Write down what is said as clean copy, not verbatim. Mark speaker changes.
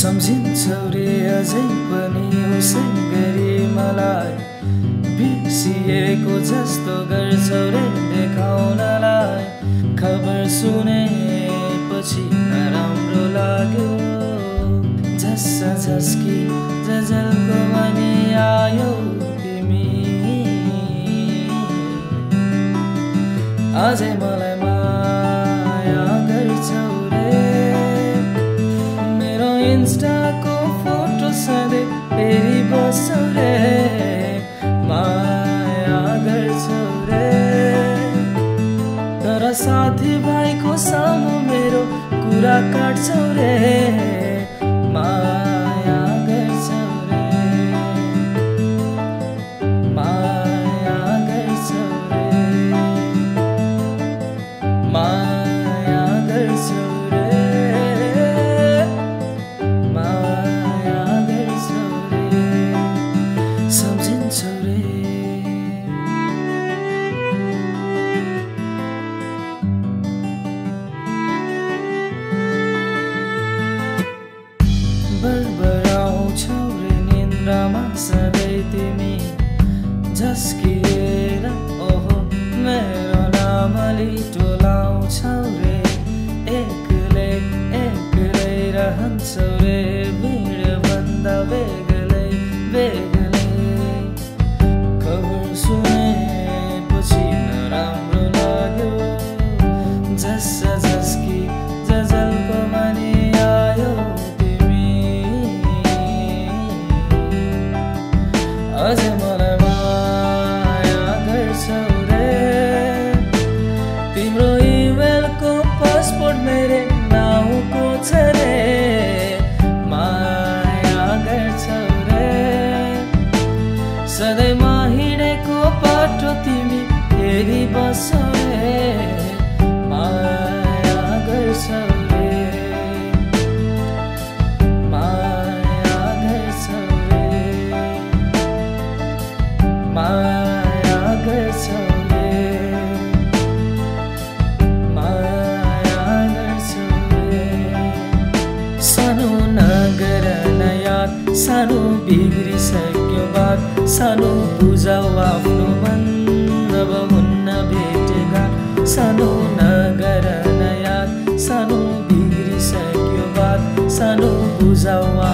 Speaker 1: सम्झिन्छौ रे अझै पनि उसै गरी मलाई बिर्सिएको जस्तो गर्छौ रे देखाउनलाई। खबर सुनेपछि नराम्रो लाग्यो, झस्सा झस्की जजलको पनि आयो तिमी। अझै मलाई माया गर्छौ रे, मेरो इन्स्टाको फोटो सधैँ हेरी बस्छौ रे। माया गर्छौ रे, तर साथीभाइको सामु मेरो कुरा काट्छौ रे। माया गर्छौ रे, माया गर्छौ रे, माया गर्छौ रे, माया गर्छौ रे, सम्झिन्छौ रे। बरबराउँछौ रे निन्द्रामा सधैँ तिमी, झस्किएर ओहो मेरो नामली टोलाउँछौ रे। एक्लै एक्लै रहन्छौ रे, भिडभन्दा बेग्लै बेग्लै। खबर सुनेपछि नराम्रो लाग्यो, झस्सा झस्की जजलको पनि आयो तिमी। अझै मलाई माया गर्छौ रे, तिम्रो इमेलको पासपोर्ट मेरो नाउँको छ रे। माया गर्छौ रे, सधैँ हिँडेको बाटो तिमी हेरी बस्छौ रे। माया गर्छौ रे, माया गर्छौ रे, माया गर्छौ रे, माया गर्छौ रे। सानो नगर न याद, सानो बिग्रिसक्यो बात, सानो बुझाउ आफ्नो मन अब हुन्न भेटघाट। सानो नगर न याद, सानो बिग्रिसक्यो बात, सानो बुझाउ